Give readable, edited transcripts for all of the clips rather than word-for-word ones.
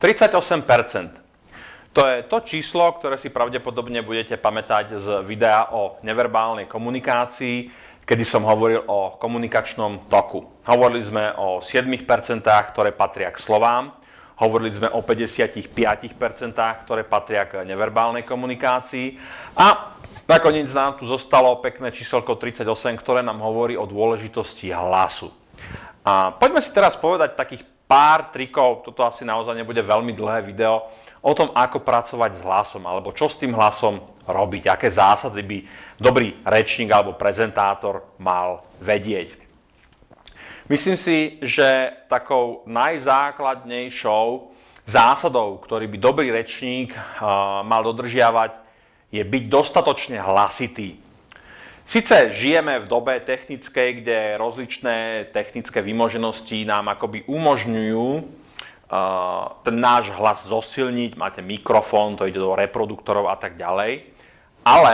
38%. To je to číslo, ktoré si pravdepodobne budete pamätať z videa o neverbálnej komunikácii, kedy som hovoril o komunikačnom toku. Hovorili sme o 7%, ktoré patria k slovám, hovorili sme o 55%, ktoré patria k neverbálnej komunikácii a nakoniec nám tu zostalo pekné číselko 38, ktoré nám hovorí o dôležitosti hlasu. A poďme si teraz povedať takých pár trikov, toto asi naozaj nebude veľmi dlhé video, o tom, ako pracovať s hlasom, alebo čo s tým hlasom robiť, aké zásady by dobrý rečník alebo prezentátor mal vedieť. Myslím si, že takou najzákladnejšou zásadou, ktorý by dobrý rečník mal dodržiavať, je byť dostatočne hlasitý. Sice žijeme v dobe technickej, kde rozličné technické vymoženosti nám akoby umožňujú ten náš hlas zosilniť, máte mikrofón, to ide do reproduktorov a tak ďalej. Ale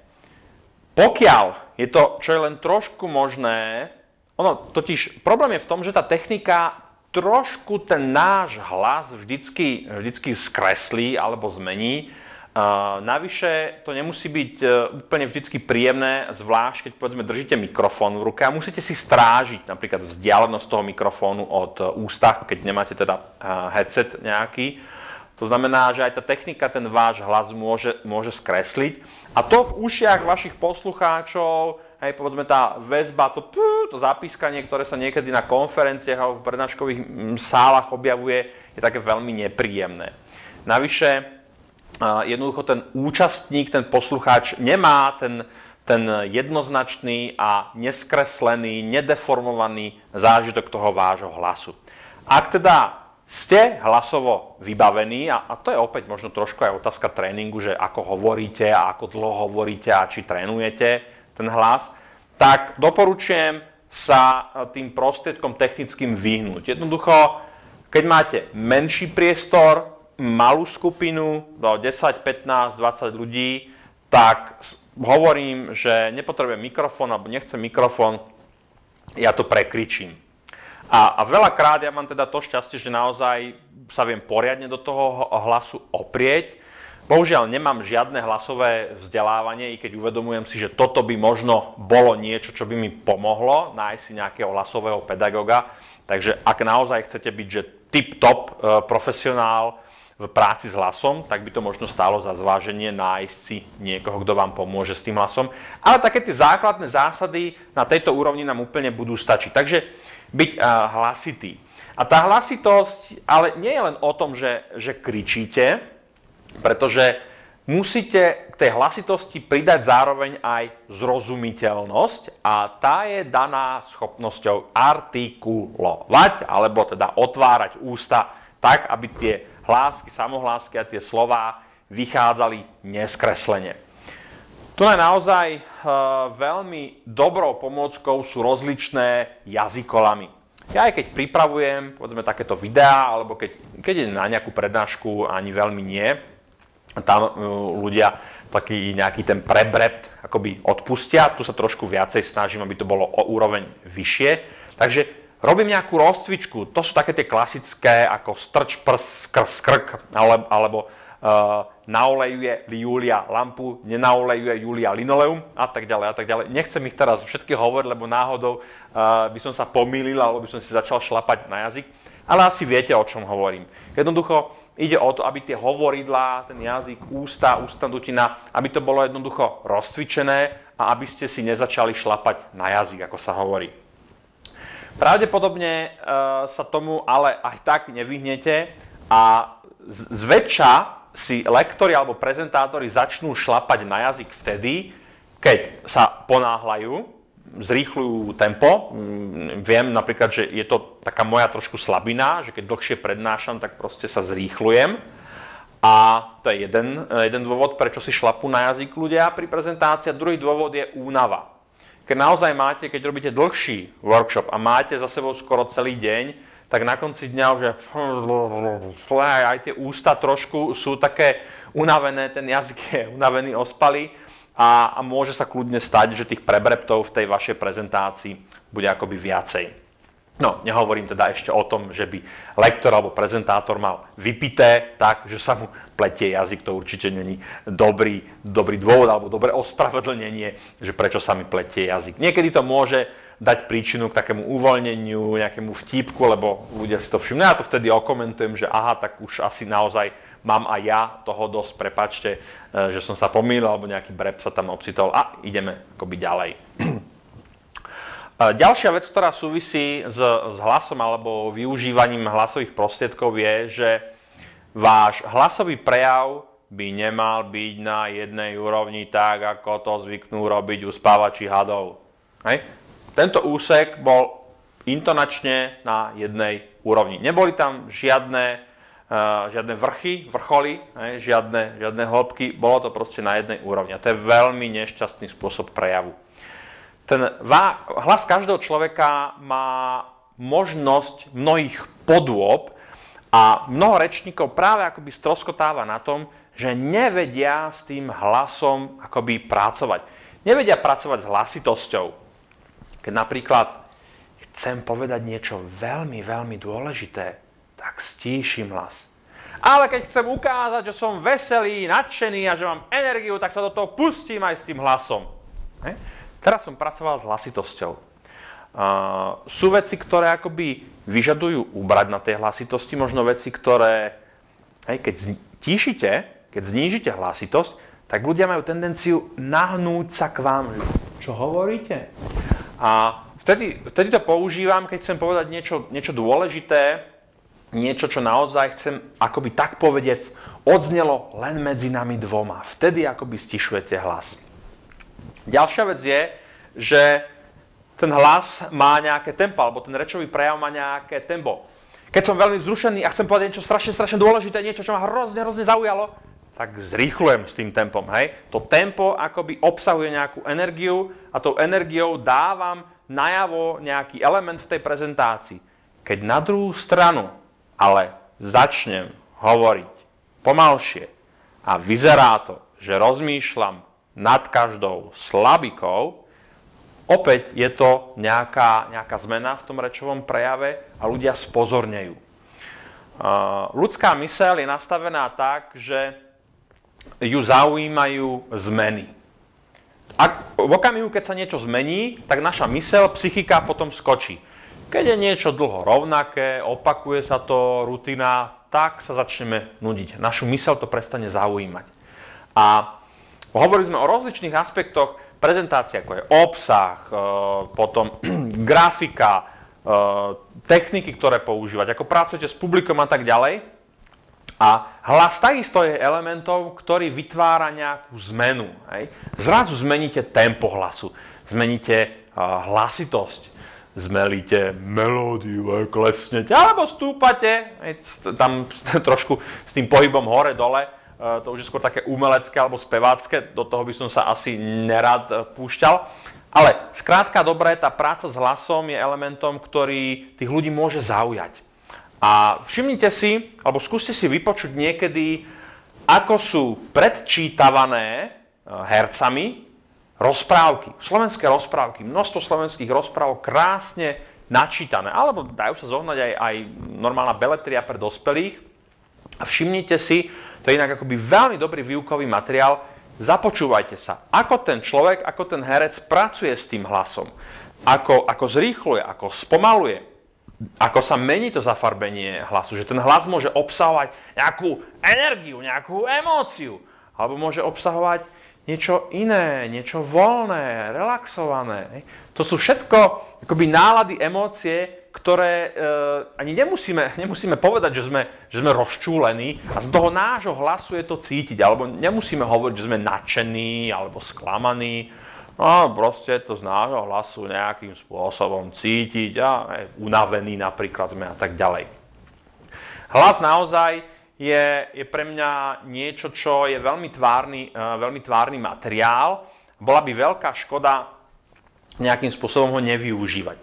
pokiaľ je to, čo je len trošku možné, totiž problém je v tom, že tá technika trošku ten náš hlas vždycky skreslí alebo zmení. Navyše to nemusí byť úplne vždycky príjemné, zvlášť keď povedzme držíte mikrofón v ruke a musíte si strážiť napríklad vzdialenosť toho mikrofónu od ústa, keď nemáte teda headset nejaký. To znamená, že aj tá technika ten váš hlas môže skresliť. A to v ušiach vašich poslucháčov, hej, povedzme tá väzba, to zapískanie, ktoré sa niekedy na konferenciách alebo v prednáškových sálach objavuje, je také veľmi nepríjemné. Navyše jednoducho ten účastník, ten poslucháč nemá ten jednoznačný a neskreslený, nedeformovaný zážitok toho vášho hlasu. Ak teda ste hlasovo vybavení, a to je opäť možno trošku aj otázka tréningu, že ako hovoríte a ako dlho hovoríte a či trénujete ten hlas, tak doporučujem sa tým prostriedkom technickým vyhnúť. Jednoducho, keď máte menší priestor, malú skupinu do 10, 15, 20 ľudí, tak hovorím, že nepotrebujem mikrofón alebo nechcem mikrofón, ja to prekričím. A veľakrát ja mám teda to šťastie, že naozaj sa viem poriadne do toho hlasu oprieť. Bohužiaľ nemám žiadne hlasové vzdelávanie, i keď uvedomujem si, že toto by možno bolo niečo, čo by mi pomohlo nájsť si nejakého hlasového pedagoga. Takže ak naozaj chcete byť že tip-top profesionál v práci s hlasom, tak by to možno stálo za zváženie nájsť si niekoho, kto vám pomôže s tým hlasom. Ale také tie základné zásady na tejto úrovni nám úplne budú stačiť. Takže byť hlasitý. A tá hlasitosť, ale nie je len o tom, že kričíte, pretože musíte k tej hlasitosti pridať zároveň aj zrozumiteľnosť a tá je daná schopnosťou artikulovať, alebo teda otvárať ústa tak, aby tie hlásky, samohlásky a tie slová vychádzali neskreslene. Tu je naozaj veľmi dobrou pomôckou sú rozličné jazykolamy. Ja aj keď pripravujem, povedzme, takéto videá, alebo keď idem na nejakú prednášku, ani veľmi nie, tam ľudia taký nejaký ten prebrept akoby odpustia, tu sa trošku viacej snažím, aby to bolo o úroveň vyššie. Takže robím nejakú rozcvičku, to sú také tie klasické ako strč prs, skrz krk, alebo naolejuje Julia lampu, nenaolejuje Julia linoleum a tak ďalej a tak ďalej. Nechcem ich teraz všetky hovoriť, lebo náhodou by som sa pomýlil, alebo by som si začal šlapať na jazyk, ale asi viete, o čom hovorím. Jednoducho ide o to, aby tie hovoridlá, ten jazyk, ústa, ústna dutina, aby to bolo jednoducho rozcvičené a aby ste si nezačali šlapať na jazyk, ako sa hovorí. Pravdepodobne sa tomu ale aj tak nevyhnete a zväčša si lektori alebo prezentátori začnú šlapať na jazyk vtedy, keď sa ponáhľajú, zrýchľujú tempo. Viem napríklad, že je to taká moja trošku slabina, že keď dlhšie prednášam, tak proste sa zrýchľujem. A to je jeden dôvod, prečo si šlapú na jazyk ľudia pri prezentácii. A druhý dôvod je únava. Keď naozaj máte, keď robíte dlhší workshop a máte za sebou skoro celý deň, tak na konci dňa už aj tie ústa trošku sú také unavené, ten jazyk je unavený, ospalý a môže sa kľudne stať, že tých prebreptov v tej vašej prezentácii bude akoby viacej. No, nehovorím teda ešte o tom, že by lektor alebo prezentátor mal vypité tak, že sa mu pletie jazyk. To určite není dobrý dôvod alebo dobré ospravedlnenie, že prečo sa mi pletie jazyk. Niekedy to môže dať príčinu k takému uvoľneniu, nejakému vtípku, lebo ľudia si to všimnú. Ja to vtedy okomentujem, že aha, tak už asi naozaj mám aj ja toho dosť, prepáčte, že som sa pomýlil, alebo nejaký breb sa tam obcitol a ideme akoby ďalej. Ďalšia vec, ktorá súvisí s hlasom alebo využívaním hlasových prostriedkov je, že váš hlasový prejav by nemal byť na jednej úrovni tak, ako to zvyknú robiť uspávači hadov. Hej. Tento úsek bol intonačne na jednej úrovni. Neboli tam žiadne vrcholy, žiadne hĺbky, bolo to proste na jednej úrovni. A to je veľmi nešťastný spôsob prejavu. Ten hlas každého človeka má možnosť mnohých podôb a mnoho rečníkov práve akoby stroskotáva na tom, že nevedia s tým hlasom akoby pracovať. Nevedia pracovať s hlasitosťou. Keď napríklad chcem povedať niečo veľmi, veľmi dôležité, tak stíšim hlas. Ale keď chcem ukázať, že som veselý, nadšený a že mám energiu, tak sa do toho pustím aj s tým hlasom. Teraz som pracoval s hlasitosťou. Sú veci, ktoré akoby vyžadujú ubrať na tej hlasitosti, možno veci, ktoré, keď znížite hlasitosť, tak ľudia majú tendenciu nahnúť sa k vám. Čo hovoríte? A vtedy to používam, keď chcem povedať niečo dôležité, niečo, čo naozaj chcem, akoby tak povediec, odznelo len medzi nami dvoma. Vtedy akoby stišujete hlas. Ďalšia vec je, že ten hlas má nejaké tempo, alebo ten rečový prejav má nejaké tempo. Keď som veľmi vzrušený a chcem povedať niečo strašne dôležité, niečo, čo ma hrozne zaujalo, tak zrýchlujem s tým tempom. Hej? To tempo akoby obsahuje nejakú energiu a tou energiou dávam najavo nejaký element v tej prezentácii. Keď na druhú stranu ale začnem hovoriť pomalšie a vyzerá to, že rozmýšľam nad každou slabikou, opäť je to nejaká zmena v tom rečovom prejave a ľudia spozornejú. Ľudská myseľ je nastavená tak, že ju zaujímajú zmeny. V okamihu, keď sa niečo zmení, tak naša myseľ, psychika potom skočí. Keď je niečo dlho rovnaké, opakuje sa to, rutina, tak sa začneme nudiť. Našu myseľ to prestane zaujímať. A hovorili sme o rozličných aspektoch prezentácie, ako je obsah, potom grafika, techniky, ktoré používať, ako pracujete s publikom a tak ďalej. A hlas takisto je elementom, ktorý vytvára nejakú zmenu. Hej. Zrazu zmeníte tempo hlasu, zmeníte hlasitosť, zmelíte melódiu, klesnete, alebo stúpate, tam trošku s tým pohybom hore-dole, to už je skôr také umelecké alebo spevácké, do toho by som sa asi nerad púšťal. Ale skrátka dobre, tá práca s hlasom je elementom, ktorý tých ľudí môže zaujať. A všimnite si, alebo skúste si vypočuť niekedy, ako sú predčítavané hercami rozprávky, slovenské rozprávky, množstvo slovenských rozprávok krásne načítané, alebo dajú sa zohnať aj normálna beletria pre dospelých. A všimnite si, to je inak akoby veľmi dobrý výukový materiál, započúvajte sa, ako ten človek, ako ten herec pracuje s tým hlasom, ako zrýchluje, ako spomaluje, ako sa mení to zafarbenie hlasu, že ten hlas môže obsahovať nejakú energiu, nejakú emóciu, alebo môže obsahovať niečo iné, niečo voľné, relaxované. To sú všetko akoby nálady, emócie, ktoré ani nemusíme povedať, že sme rozčúlení a z toho nášho hlasu je to cítiť, alebo nemusíme hovoriť, že sme nadšení alebo sklamaní. No proste to z nášho hlasu nejakým spôsobom cítiť a unavení napríklad sme a tak ďalej. Hlas naozaj je pre mňa niečo, čo je veľmi tvárny materiál. Bola by veľká škoda nejakým spôsobom ho nevyužívať.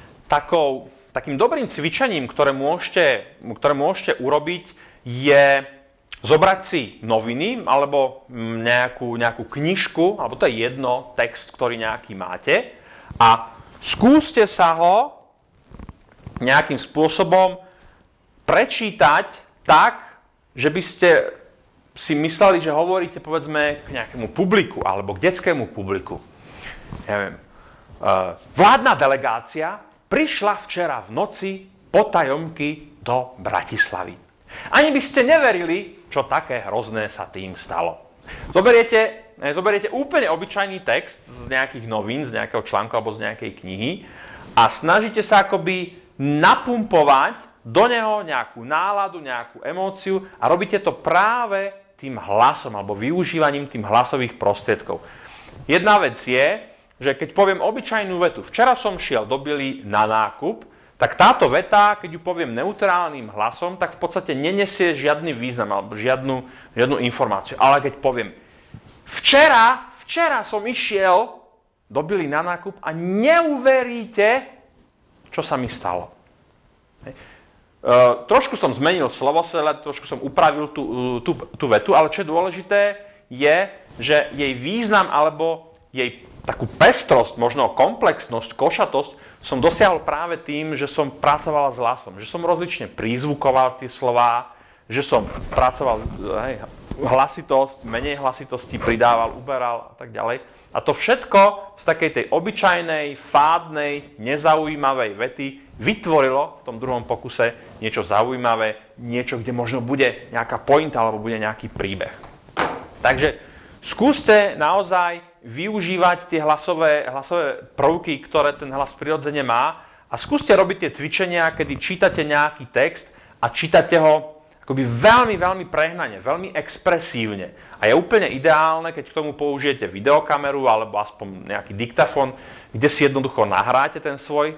Takým dobrým cvičením, ktoré môžete urobiť, je zobrať si noviny alebo nejakú knižku, alebo to je jedno, text, ktorý nejaký máte, a skúste sa ho nejakým spôsobom prečítať tak, že by ste si mysleli, že hovoríte povedzme k nejakému publiku alebo k detskému publiku. Neviem. Vládna delegácia prišla včera v noci potajomky do Bratislavy. Ani by ste neverili, čo také hrozné sa tým stalo. Zoberiete úplne obyčajný text z nejakých novín, z nejakého článku alebo z nejakej knihy a snažíte sa akoby napumpovať do neho nejakú náladu, nejakú emóciu a robíte to práve tým hlasom alebo využívaním tým hlasových prostriedkov. Jedna vec je, že keď poviem obyčajnú vetu, včera som šiel do Bily na nákup, tak táto veta, keď ju poviem neutrálnym hlasom, tak v podstate nenesie žiadny význam alebo žiadnu informáciu. Ale keď poviem včera som išiel do Bily na nákup a neuveríte, čo sa mi stalo. Trošku som zmenil slovosled, trošku som upravil tú vetu, ale čo je dôležité je, že jej význam alebo jej takú pestrosť, možno komplexnosť, košatosť som dosiahol práve tým, že som pracoval s hlasom, že som rozlične prízvukoval tie slová, že som pracoval hlasitosť, menej hlasitosti, pridával, uberal a tak ďalej. A to všetko z takej tej obyčajnej, fádnej, nezaujímavej vety vytvorilo v tom druhom pokuse niečo zaujímavé, niečo, kde možno bude nejaká pointa alebo bude nejaký príbeh. Takže skúste naozaj využívať tie hlasové prvky, ktoré ten hlas prirodzene má a skúste robiť tie cvičenia, kedy čítate nejaký text a čítate ho akoby veľmi, veľmi prehnane, veľmi expresívne. A je úplne ideálne, keď k tomu použijete videokameru alebo aspoň nejaký diktafón, kde si jednoducho nahráte ten svoj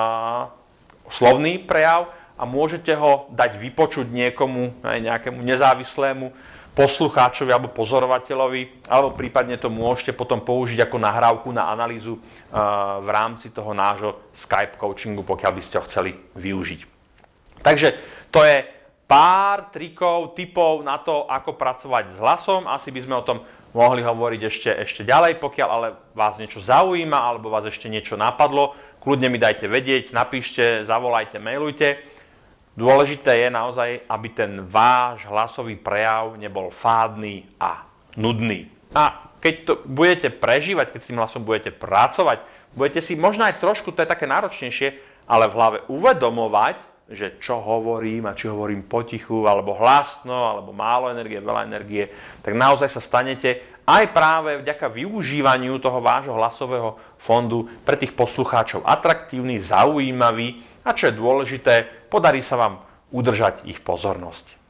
slovný prejav a môžete ho dať vypočuť niekomu, nejakému nezávislému poslucháčovi alebo pozorovateľovi, alebo prípadne to môžete potom použiť ako nahrávku na analýzu v rámci toho nášho Skype coachingu, pokiaľ by ste ho chceli využiť. Takže to je pár trikov, tipov na to, ako pracovať s hlasom. Asi by sme o tom mohli hovoriť ešte ďalej, pokiaľ ale vás niečo zaujíma alebo vás ešte niečo napadlo, kľudne mi dajte vedieť, napíšte, zavolajte, mailujte. Dôležité je naozaj, aby ten váš hlasový prejav nebol fádny a nudný. A keď to budete prežívať, keď s tým hlasom budete pracovať, budete si možno aj trošku, to je také náročnejšie, ale v hlave uvedomovať, že čo hovorím a či hovorím potichu, alebo hlasno, alebo málo energie, veľa energie, tak naozaj sa stanete aj práve vďaka využívaniu toho vášho hlasového fondu pre tých poslucháčov atraktívny, zaujímavý a čo je dôležité, podarí sa vám udržať ich pozornosť.